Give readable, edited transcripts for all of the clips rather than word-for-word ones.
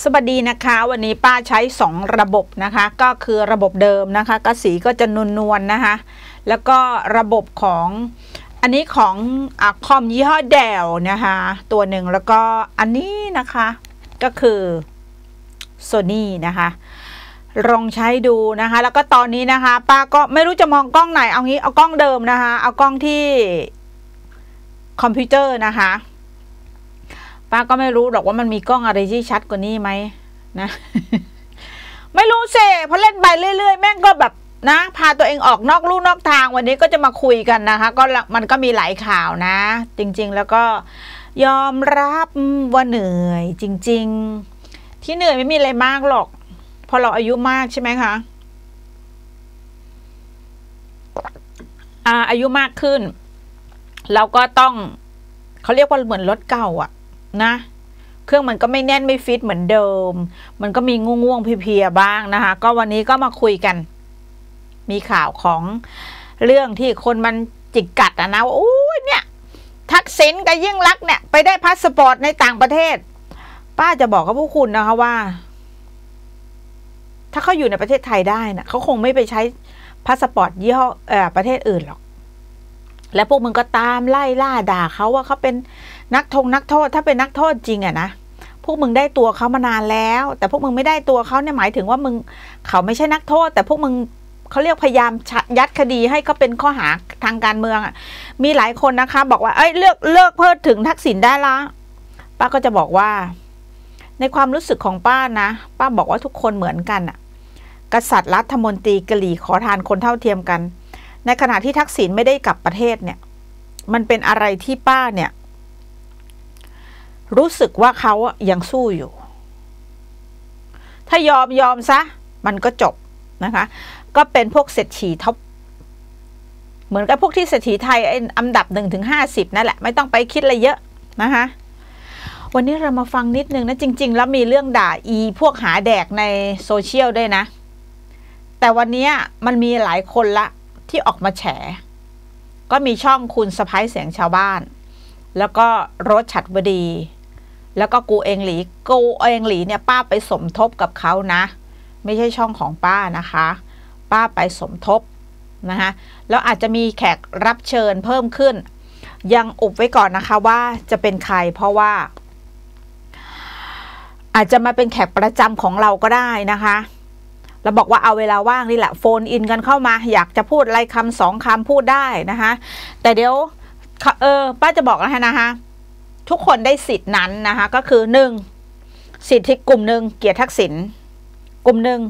สวัสดีนะคะวันนี้ป้าใช้2ระบบนะคะก็คือระบบเดิมนะคะก็สีก็จะนวลๆนะคะแล้วก็ระบบของอันนี้ของคอมยี่ห้อเดลนะคะตัวหนึ่งแล้วก็อันนี้นะคะก็คือ Sony นะคะลองใช้ดูนะคะแล้วก็ตอนนี้นะคะป้าก็ไม่รู้จะมองกล้องไหนเอางี้เอากล้องเดิมนะคะเอากล้องที่คอมพิวเตอร์นะคะป้าก็ไม่รู้หรอกว่ามันมีกล้องอะไรที่ชัดกว่านี้ไหมนะ ไม่รู้สิเพราะเล่นไปเรื่อยๆแม่งก็แบบนะพาตัวเองออกนอกลู่นอกทางวันนี้ก็จะมาคุยกันนะคะก็มันก็มีหลายข่าวนะจริงๆแล้วก็ยอมรับว่าเหนื่อยจริงๆที่เหนื่อยไม่มีอะไรมากหรอกพอเราอายุมากใช่ไหมคะอายุมากขึ้นเราก็ต้องเขาเรียกว่าเหมือนรถเก่าอะนะเครื่องมันก็ไม่แน่นไม่ฟิตเหมือนเดิมมันก็มีง่วงเพลียๆบ้างนะคะก็วันนี้ก็มาคุยกันมีข่าวของเรื่องที่คนมันจิกกัดนะว่าโอ้ยเนี่ยทักษิณกับยิ่งลักษณ์เนี่ยไปได้พาสปอร์ตในต่างประเทศป้าจะบอกกับพวกคุณนะคะว่าถ้าเขาอยู่ในประเทศไทยได้นะเขาคงไม่ไปใช้พาสปอร์ตยี่ห้อประเทศอื่นหรอกและพวกมึงก็ตามไล่ล่าด่าเขาว่าเขาเป็นนักโทษถ้าเป็นนักโทษจริงอะนะพวกมึงได้ตัวเขามานานแล้วแต่พวกมึงไม่ได้ตัวเขาเนี่ยหมายถึงว่าเขาไม่ใช่นักโทษแต่พวกมึงเขาเรียกพยายามยัดคดีให้เขาเป็นข้อหาทางการเมืองอะมีหลายคนนะคะบอกว่าเลิกเพิดถึงทักษิณได้ละป้าก็จะบอกว่าในความรู้สึกของป้านะป้าบอกว่าทุกคนเหมือนกันอะกษัตริย์รัฐมนตรีกะหรี่ขอทานคนเท่าเทียมกันในขณะที่ทักษิณไม่ได้กลับประเทศเนี่ยมันเป็นอะไรที่ป้าเนี่ยรู้สึกว่าเขายังสู้อยู่ถ้ายอมซะมันก็จบนะคะก็เป็นพวกเศรษฐีท็อปเหมือนกับพวกที่เศรษฐีไทยอันดับ1-50นั่นแหละไม่ต้องไปคิดอะไรเยอะนะคะวันนี้เรามาฟังนิดนึงนะจริงๆแล้วมีเรื่องด่าพวกหาแดกในโซเชียลด้วยนะแต่วันนี้มันมีหลายคนละที่ออกมาแฉก็มีช่องคุณสะพ้ายเสียงชาวบ้านแล้วก็รถฉัตรวดีแล้วก็กูเองหลีเนี่ยป้าไปสมทบกับเขานะไม่ใช่ช่องของป้านะคะป้าไปสมทบนะคะแล้วอาจจะมีแขกรับเชิญเพิ่มขึ้นยังอุบไว้ก่อนนะคะว่าจะเป็นใครเพราะว่าอาจจะมาเป็นแขกประจำของเราก็ได้นะคะเราบอกว่าเอาเวลาว่างนี่แหละโฟนอินกันเข้ามาอยากจะพูดอะไรคำ2 คำพูดได้นะคะแต่เดี๋ยวป้าจะบอกนะคะทุกคนได้สิทธินั้นนะคะก็คือ1สิทธิกลุ่มหนึ่งเกลียดทักษิณกลุ่มหนึ่ง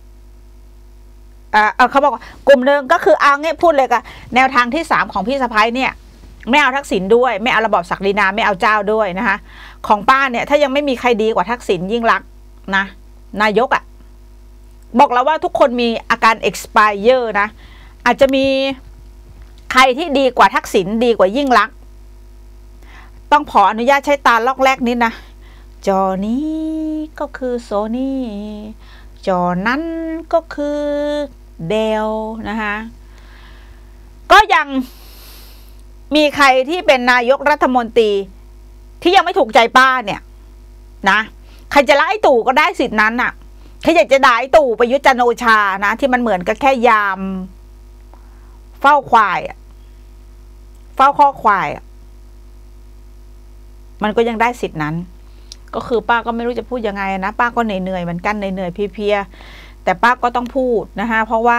เขาบอกกลุ่มหนึ่งก็คือเอางี้พูดเลยกันแนวทางที่3ของพี่สะพ้ายเนี่ยไม่เอาทักษิณด้วยไม่เอาระบอบศักดินาไม่เอาเจ้าด้วยนะคะของป้าเนี่ยถ้ายังไม่มีใครดีกว่าทักษิณยิ่งลักษณ์นะนายกบอกแล้วว่าทุกคนมีอาการ expire นะอาจจะมีใครที่ดีกว่าทักษิณดีกว่ายิ่งลักษณ์ต้องขออนุญาตใช้ตาลอกแรกนิดนะจอนี้ก็คือโซนี่จอนั้นก็คือเดลนะคะก็ยังมีใครที่เป็นนายกรัฐมนตรีที่ยังไม่ถูกใจป้าเนี่ยนะใครจะไล่ตู่ก็ได้สิทธินั้นน่ะใครอยากจะด่าตู่ประยุทธ์จันทร์โอชานะที่มันเหมือนกับแค่ยามเฝ้าควายเฝ้าข้อควายมันก็ยังได้สิทธินั้นก็คือป้าก็ไม่รู้จะพูดยังไงนะป้าก็เหนื่อยเหมือนกันเหนื่อยเพลียแต่ป้าก็ต้องพูดนะคะเพราะว่า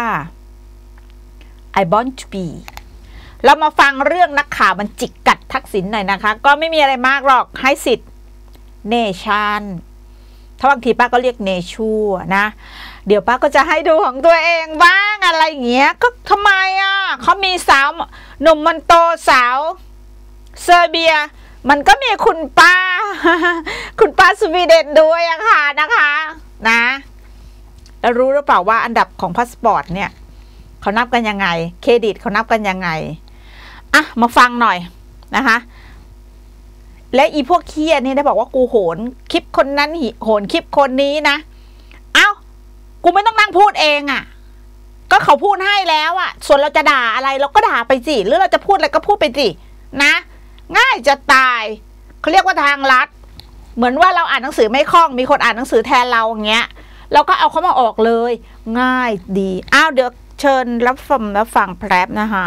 I want to be เรามาฟังเรื่องนักข่าวมันจิกกัดทักษิณหน่อยนะคะก็ไม่มีอะไรมากหรอกให้สิทธิ์เนชั่นถ้าบางทีป้าก็เรียกเนชูนะเดี๋ยวป้าก็จะให้ดูของตัวเองบ้างอะไรอย่างเงี้ยก็ทำไมเขามีสาวหนุ่มมันโตสาวเซอร์เบียมันก็มีคุณป้า คุณป้าสวีเดนด้วยค่ะนะคะนะแล้วรู้หรือเปล่าว่าอันดับของพาสปอร์ตเนี่ยเขานับกันยังไงเครดิตเขานับกันยังไงมาฟังหน่อยนะคะและอีพวกเคียนี่ได้บอกว่ากูโหนคลิปคนนั้นโหนคลิปคนนี้นะกูไม่ต้องนั่งพูดเองก็เขาพูดให้แล้วส่วนเราจะด่าอะไรเราก็ด่าไปสิหรือเราจะพูดอะไรก็พูดไปสินะง่ายจะตายเขาเรียกว่าทางลัดเหมือนว่าเราอ่านหนังสือไม่คล่องมีคนอ่านหนังสือแทนเราอย่างเงี้ยเราก็เอาเขามาออกเลยง่ายดีอ้าวเดี๋ยวเชิญรับฟังแพรบนะคะ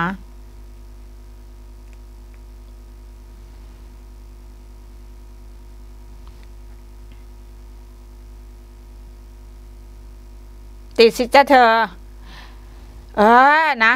ติดสิจ้าเธอนะ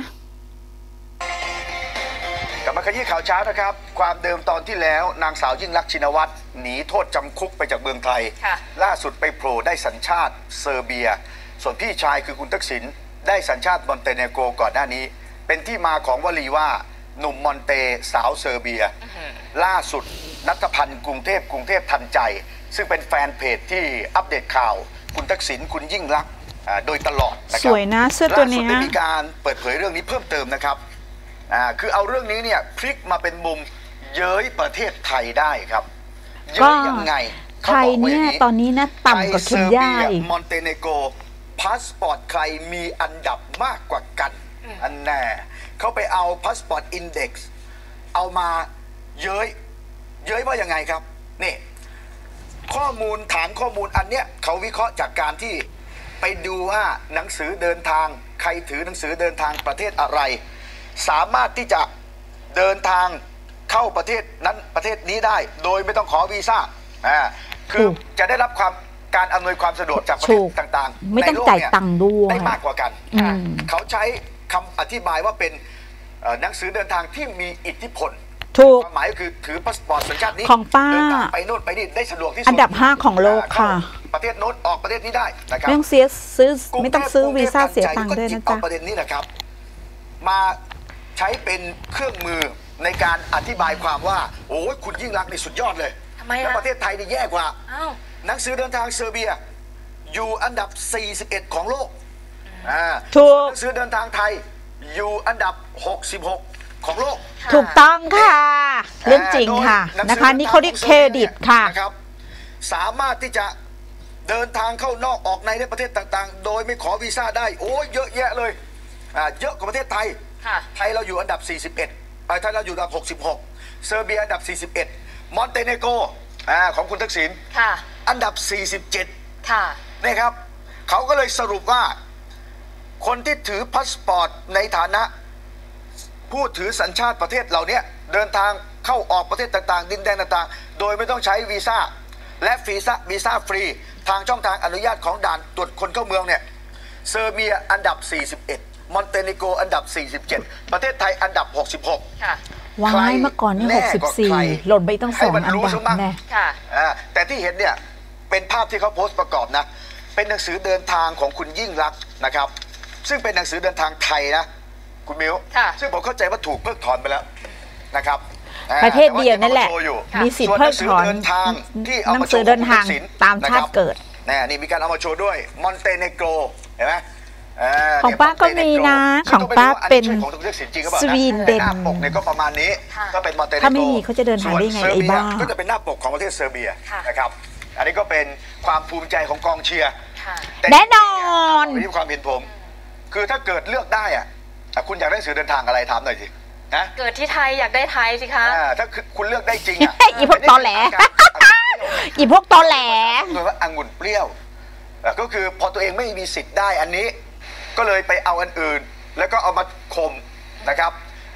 กลับมาขยี้ข่าวเช้านะครับความเดิมตอนที่แล้วนางสาวยิ่งลักษณ์ชินวัตรหนีโทษจำคุกไปจากเมืองไทยล่าสุดไปโผล่ได้สัญชาติเซอร์เบียส่วนพี่ชายคือคุณทักษิณได้สัญชาติมอนเตเนโกรก่อนหน้านี้เป็นที่มาของวลีว่าหนุ่มมอนเตสาวเซอร์เบียล่าสุดณัฐพันธ์กรุงเทพทันใจซึ่งเป็นแฟนเพจที่อัปเดตข่าวคุณทักษิณคุณยิ่งลักษณ์โดยตลอดนะครับสวยนะเสื้อตัวนี้ล่าสุดได้มีการเปิดเผยเรื่องนี้เพิ่มเติมนะครับคือเอาเรื่องนี้เนี่ยพลิกมาเป็นมุมเย้ยประเทศไทยได้ครับเย้ยยังไงไทยเนี่ยตอนนี้นะต่ำกว่าเคนยามอนเตเนโกรพาสปอร์ตใครมีอันดับมากกว่ากันอันแน่เขาไปเอาพาสปอร์ตอินเด็กซ์เอามาเย้ยว่ายังไงครับนี่ข้อมูลฐานข้อมูลอันเนี้ยเขาวิเคราะห์จากการที่ไปดูว่าหนังสือเดินทางใครถือหนังสือเดินทางประเทศอะไรสามารถที่จะเดินทางเข้าประเทศนั้นประเทศนี้ได้โดยไม่ต้องขอวีซ่าคือจะได้รับการอำนวยความสะดวกจากประเทศต่างๆไม่ต้องจ่ายตังค์ด้วยได้มากกว่ากันเขาใช้คำอธิบายว่าเป็นหนังสือเดินทางที่มีอิทธิพลความหมายก็คือถือพาสปอร์ตสัญชาตินี้ของป้าไปโน่นไปนี่ได้สะดวกที่สุดอันดับ5ของโลกค่ะประเทศโน้นออกประเทศนี้ได้นะครับไม่ต้องไม่ต้องซื้อวีซ่าเสียตังค์ด้วยนะจ๊ะประเด็นนี้นะครับมาใช้เป็นเครื่องมือในการอธิบายความว่าโอ้ยคุณยิ่งรักนี่สุดยอดเลยแล้วประเทศไทยนี่แย่กว่าหนังสือเดินทางเซอร์เบียอยู่อันดับ41ของโลกหนังสือเดินทางไทยอยู่อันดับ66ของโลกถูกต้องค่ะเรื่องจริงค่ะนะคะนี่เขาเรียกเครดิตค่ะนะครับสามารถที่จะเดินทางเข้านอกออกในประเทศต่างๆโดยไม่ขอวีซ่าได้โอ้ยเยอะแยะเลยเยอะกว่าประเทศไทยไทยเราอยู่อันดับ41ไทยเราอยู่อันดับ66เซอร์เบียอันดับ41มอนเตเนโกรของคุณทักษิณอันดับ47นี่ครับเขาก็เลยสรุปว่าคนที่ถือพาสปอร์ตในฐานะผู้ถือสัญชาติประเทศเหล่านี้เดินทางเข้าออกประเทศต่างๆดินแดนต่างๆโดยไม่ต้องใช้วีซ่าและวีซ่าฟรีทางช่องทางอนุญาตของด่านตรวจคนเข้าเมืองเนี่ยเซอร์เบียอันดับ41มอนเตเนโกรอันดับ47ประเทศไทยอันดับ66 ว้ายเมื่อก่อนนี่64หล่นไปตั้ง2 อันดับแน่แต่ที่เห็นเนี่ยเป็นภาพที่เขาโพสต์ประกอบนะเป็นหนังสือเดินทางของคุณยิ่งลักษณ์นะครับซึ่งเป็นหนังสือเดินทางไทยนะคุณมิวซึ่งผมเข้าใจว่าถูกเพิกถอนไปแล้วนะครับประเทศเดียวนั่นแหละมีสิทธิ์เพิกถอนหนังสือเดินทางตามชาติเกิดนี่มีการเอามาโชว์ด้วยมอนเตเนโกรเห็นไหมของป้าก็มีนะของป้าเป็นสวีเดนหน้าปกเนี่ยก็ประมาณนี้ก็เป็นมอนเตเนโกรถ้าไม่มีเขาจะเดินทางได้ไงไอ้บ้าก็จะเป็นหน้าปกของประเทศเซอร์เบียนะครับอันนี้ก็เป็นความภูมิใจของกองเชียร์แน่นอนที่ความเห็นผมคือถ้าเกิดเลือกได้อ่ะคุณอยากได้หนังสือเดินทางอะไรถามหน่อยสินะเกิดที่ไทยอยากได้ไทยสิคะถ้าคุณเลือกได้จริงอ่ะอีพวกตอแหลอีพวกตอแหลคือว่าองุ่นเปรี้ยวก็คือพอตัวเองไม่มีสิทธิ์ได้อันนี้ก็เลยไปเอาอันอื่นแล้วก็เอามาข่มนะครับ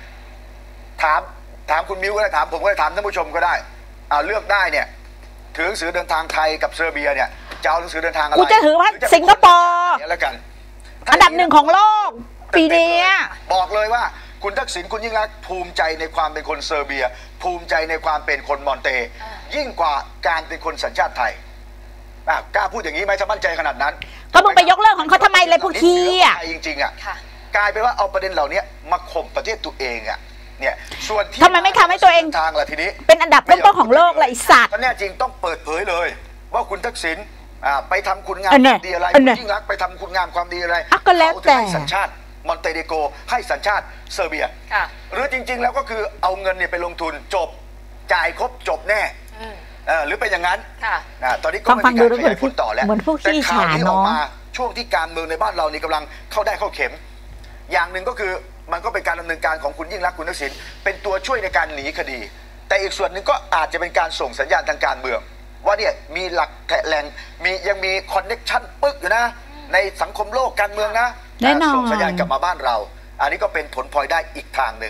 ถามคุณมิวก็ได้ถามผมก็ได้ถามท่านผู้ชมก็ได้เลือกได้เนี่ยถือหนังสือเดินทางไทยกับเซอร์เบียเนี่ยจะเอาหนังสือเดินทางอะไรกูจะถือว่าสิงคโปร์แล้วกันอันดับ1ของโลกปีนี้บอกเลยว่าคุณทักษิณคุณยิ่งรักภูมิใจในความเป็นคนเซอร์เบียภูมิใจในความเป็นคนมอนเตยิ่งกว่าการเป็นคนสัญชาติไทยกล้าพูดอย่างนี้ไหมถ้ามั่นใจขนาดนั้นก็มึงไปยกเลิกของเขาทำไมเลยพวกขี้อ่ะจริงๆอ่ะกลายเป็นว่าเอาประเด็นเหล่านี้มาข่มประเทศตัวเองอ่ะเนี่ยส่วนที่ทำไมไม่ทำให้ตัวเองทางละทีนี้เป็นอันดับต้นๆของโลกเลยไอ้สัตว์แน่จริงต้องเปิดเผยเลยว่าคุณทักษิณไปทำคุณงามความดีอะไรคุณยิ่งรักไปทำคุณงามความดีอะไรก็แล้วแต่ให้สัญชาติมอนเตเนโกรให้สัญชาติเซอร์เบียหรือจริงๆแล้วก็คือเอาเงินเนี่ยไปลงทุนจบจ่ายครบจบแน่หรือเป็นอย่างนั้นตอนนี้ก็ไม่มีการขยายผลต่อแล้วแต่ข่าวที่ออกมาช่วงที่การเมืองในบ้านเรานี่กำลังเข้าได้เข้าเข็มอย่างหนึ่งก็คือมันก็เป็นการดำเนินการของคุณยิ่งรักคุณทักษิณเป็นตัวช่วยในการหนีคดีแต่อีกส่วนหนึ่งก็อาจจะเป็นการส่งสัญญาณทางการเมืองว่าเนี่ยมีหลักแหล่งยังมีคอนเน็กชันปึ๊กอยู่นะในสังคมโลกการเมืองนะแน่นอนส่งสัญญาณกลับมาบ้านเรา อันนี้ก็เป็นผลพลอยได้อีกทางหนึ่ง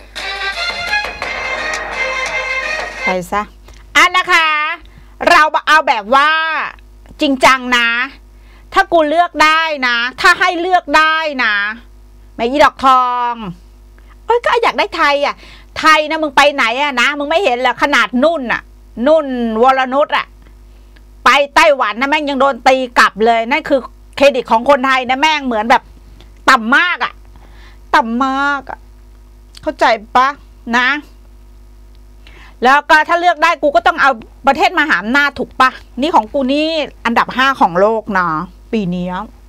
ไปซะนะคะ เราเอาแบบว่าจริงจังนะ ถ้ากูเลือกได้นะถ้าให้เลือกได้นะแม่อีดอกทองก็อยากได้ไทยไทยนะมึงไปไหนนะมึงไม่เห็นเหรอขนาดนุ่นวรนุชไปไต้หวันนะแม่งยังโดนตีกลับเลยนั่นคือเครดิตของคนไทยนะแม่งเหมือนแบบต่ำมากต่ำมากเข้าใจปะนะแล้วก็ถ้าเลือกได้กูก็ต้องเอาประเทศมหาอำนาจถูกปะนี่ของกูนี่อันดับ5ของโลกนะปีนี้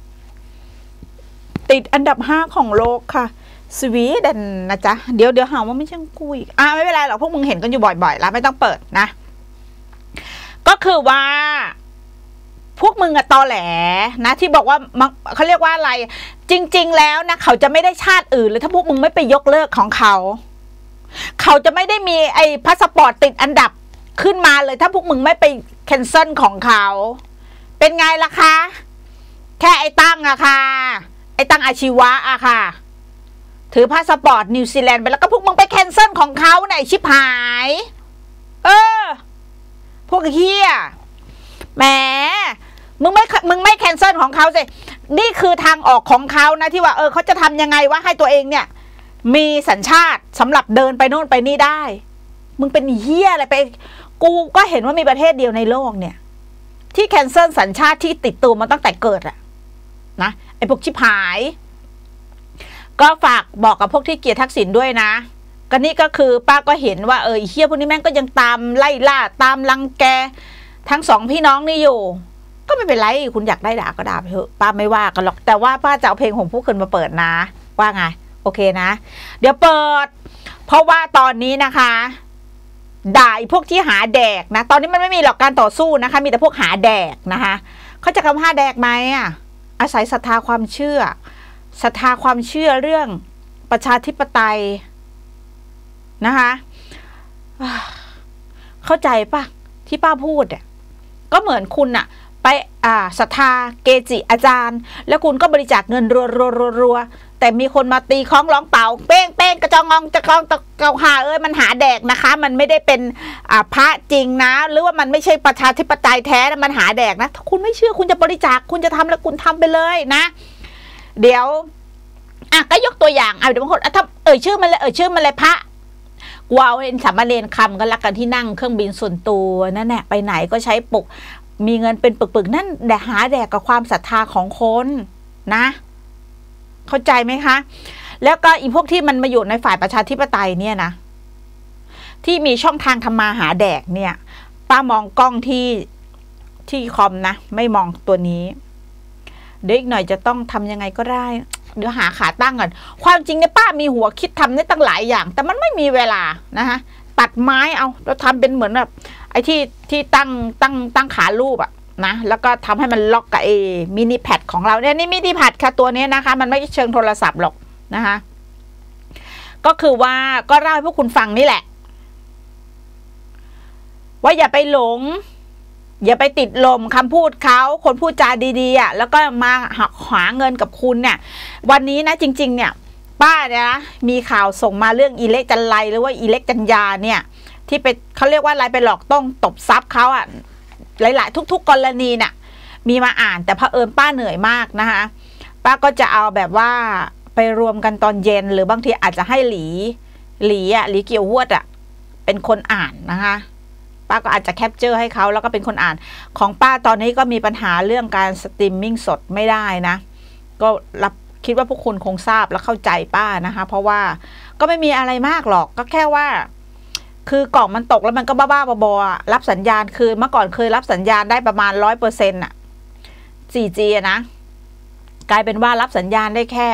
ติดอันดับ5ของโลกค่ะสวีเดนนะจ๊ะเดี๋ยวหาว่าไม่ใช่กูอีกไม่เป็นไรหรอกพวกมึงเห็นกันอยู่บ่อยๆแล้วไม่ต้องเปิดนะก็คือว่าพวกมึงตอแหลนะที่บอกว่าเขาเรียกว่าอะไรจริงๆแล้วนะเขาจะไม่ได้ชาติอื่นเลยถ้าพวกมึงไม่ไปยกเลิกของเขาจะไม่ได้มีไอ้พาสปอร์ตติดอันดับขึ้นมาเลยถ้าพวกมึงไม่ไปแคนเซิลของเขาเป็นไงล่ะคะแค่ไอ้ตั้งค่ะไอ้ตั้งอาชีวะค่ะถือพาสปอร์ตนิวซีแลนด์ไปแล้วก็พวกมึงไปแคนเซิลของเขาไหนชิบหายพวกเฮียแหมมึงไม่แคนเซิลของเขาสินี่คือทางออกของเขานะที่ว่าเขาจะทำยังไงว่าให้ตัวเองเนี่ยมีสัญชาติสำหรับเดินไปโน่นไปนี่ได้มึงเป็นเฮียอะไรไปกูก็เห็นว่ามีประเทศเดียวในโลกเนี่ยที่แคนเซิลสัญชาติที่ติดตัวมาตั้งแต่เกิดนะไอ้พวกชิบหายก็ฝากบอกกับพวกที่เกลียดทักษิณด้วยนะก็นี่ก็คือป้าก็เห็นว่าเฮียพวกนี้แม่งก็ยังตามไล่ล่าตามรังแกทั้งสองพี่น้องนี่อยู่ก็ไม่เป็นไรคุณอยากได้ด่าก็ด่าไปเถอะป้าไม่ว่ากันหรอกแต่ว่าป้าจะเอาเพลงของผู้คนมาเปิดนะว่าไงโอเคนะเดี๋ยวเปิดเพราะว่าตอนนี้นะคะด่าพวกที่หาแดกนะตอนนี้มันไม่มีหรอกการต่อสู้นะคะมีแต่พวกหาแดกนะคะเขาจะคำหาแดกไหมอาศัยศรัทธาความเชื่อเรื่องประชาธิปไตยนะคะเข้าใจปะที่ป้าพูดก็เหมือนคุณไปศรัทธาเกจิอาจารย์แล้วคุณก็บริจาคเงินรัวแต่มีคนมาตีคล้องร้องเป่าเป้งกระจองงจะกองตะเกาหามันหาแดกนะคะมันไม่ได้เป็นพระจริงนะหรือว่ามันไม่ใช่ประชาธิปไตยแท้มันหาแดกนะถ้าคุณไม่เชื่อคุณจะบริจาคคุณจะทำแล้วคุณทำไปเลยนะเดี๋ยวก็ยกตัวอย่างเดี๋ยวบางคนถ้าชื่อมันเลยพระกูเอาเป็นสามเณรคำกันละกันที่นั่งเครื่องบินส่วนตัวนั่นแหละไปไหนก็ใช้ปกมีเงินเป็นปึกๆนั่นแต่หาแดกกับความศรัทธาของคนนะเข้าใจไหมคะแล้วก็อีพวกที่มันมาอยู่ในฝ่ายประชาธิปไตยเนี่ยนะที่มีช่องทางทำมาหาแดกเนี่ยป้ามองกล้องที่คอมนะไม่มองตัวนี้เดี๋ยวอีกหน่อยจะต้องทำยังไงก็ได้เดี๋ยวหาขาตั้งก่อนความจริงเนี่ยป้ามีหัวคิดทำได้ตั้งหลายอย่างแต่มันไม่มีเวลานะคะตัดไม้เอาแล้วทำเป็นเหมือนแบบไอ้ที่ตั้งขารูปนะแล้วก็ทำให้มันล็อกกับมินิแพดของเราเนี่ยนี่มินิแพดค่ะตัวนี้นะคะมันไม่เชิงโทรศัพท์หรอกนะคะก็คือว่าก็เล่าให้พวกคุณฟังนี่แหละว่าอย่าไปหลงอย่าไปติดลมคำพูดเขาคนพูดจาดีๆแล้วก็มาหาเงินกับคุณเนี่ยวันนี้นะจริงๆเนี่ยป้าเนี่ยนะมีข่าวส่งมาเรื่องอีเล็กจันไรหรือว่าอีเล็กจันยาเนี่ยที่ไปเขาเรียกว่าอะไรไปหลอกต้องตบทรัพย์เขาหลายๆทุกๆกรณีน่ะมีมาอ่านแต่เผอิญป้าเหนื่อยมากนะคะป้าก็จะเอาแบบว่าไปรวมกันตอนเย็นหรือบางทีอาจจะให้หลีเกี่ยวหวดเป็นคนอ่านนะคะป้าก็อาจจะแคปเจอร์ให้เขาแล้วก็เป็นคนอ่านของป้าตอนนี้ก็มีปัญหาเรื่องการสตรีมมิ่งสดไม่ได้นะก็คิดว่าพวกคุณคงทราบและเข้าใจป้านะคะเพราะว่าก็ไม่มีอะไรมากหรอกก็แค่ว่าคือกล่องมันตกแล้วมันก็บ้าๆบอๆรับสัญญาณคือเมื่อก่อนเคยรับสัญญาณได้ประมาณ 100% 4G นะกลายเป็นว่ารับสัญญาณได้แค่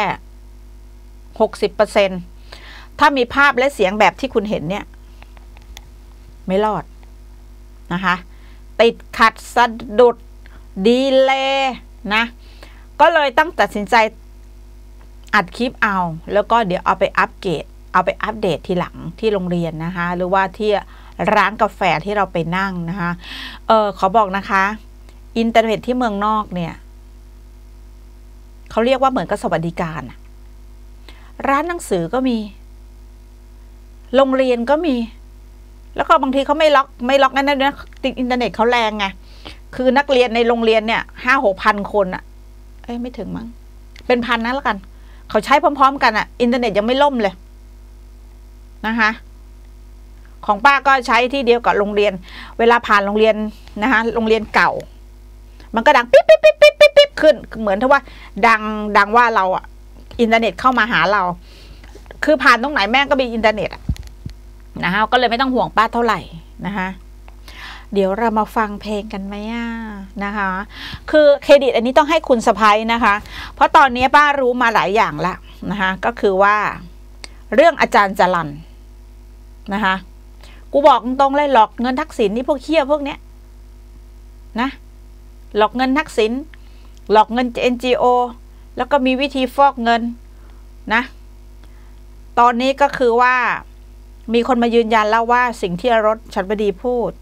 60% ถ้ามีภาพและเสียงแบบที่คุณเห็นเนี่ยไม่รอดนะคะติดขัดสะดุดดีเลย์นะก็เลยต้องตัดสินใจอัดคลิปเอาแล้วก็เดี๋ยวเอาไปอัปเดตทีหลังที่โรงเรียนนะคะหรือว่าที่ร้านกาแฟที่เราไปนั่งนะคะขอบอกนะคะอินเทอร์เน็ตที่เมืองนอกเนี่ยเขาเรียกว่าเหมือนกับสวัสดิการร้านหนังสือก็มีโรงเรียนก็มีแล้วก็บางทีเขาไม่ล็อกนั่นนะอินเทอร์เน็ตเขาแรงไงคือนักเรียนในโรงเรียนเนี่ย5-6,000 คนอะไม่ถึงมั้งเป็นพันนะแล้วกันเขาใช้พร้อมๆกันอะอินเทอร์เน็ตยังไม่ล่มเลยนะคะของป้าก็ใช้ที่เดียวกับโรงเรียนเวลาผ่านโรงเรียนนะคะโรงเรียนเก่ามันก็ดังปิ๊บปิ๊บปิ๊บปิ๊บปิ๊บขึ้นเหมือนที่ว่าดังว่าเราอะอินเทอร์เน็ตเข้ามาหาเราคือผ่านตรงไหนแม่งก็มีอินเทอร์เน็ตนะคะก็เลยไม่ต้องห่วงป้าเท่าไหร่นะคะเดี๋ยวเรามาฟังเพลงกันไหมนะคะคือเครดิตอันนี้ต้องให้คุณสะพ้ายนะคะเพราะตอนนี้ป้ารู้มาหลายอย่างแล้วนะคะก็คือว่าเรื่องอาจารย์จรัญนะคะกูบอกตรงๆเลยหลอกเงินทักษิณนี่พวกเหี้ยพวกเนี้ยนะหลอกเงินทักษิณหลอกเงิน NGO แล้วก็มีวิธีฟอกเงินนะตอนนี้ก็คือว่ามีคนมายืนยันแล้วว่าสิ่งที่รถฉันบดีพูด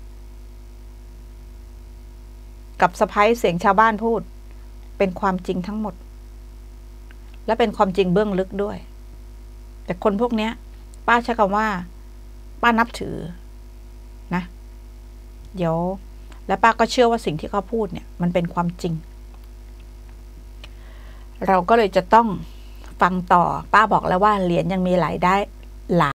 กับสะพ้ายเสียงชาวบ้านพูดเป็นความจริงทั้งหมดและเป็นความจริงเบื้องลึกด้วยแต่คนพวกนี้ป้าใช้คำว่าป้านับถือนะเดี๋ยวและป้าก็เชื่อว่าสิ่งที่เขาพูดเนี่ยมันเป็นความจริงเราก็เลยจะต้องฟังต่อป้าบอกแล้วว่าเหรียญยังมีหลายได้